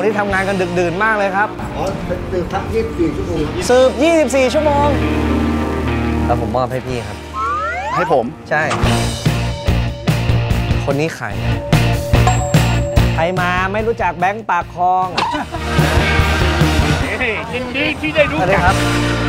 ที่ทำงานกันดึกดื่นมากเลยครับอ๋อสืบพัก24 ชั่วโมงสืบ24 ชั่วโมงแล้วผมมอบให้พี่ครับให้ผมใช่คนนี้ใครมาไม่รู้จักแบงค์ปากคลองยินดีที่ได้รู้จักครับ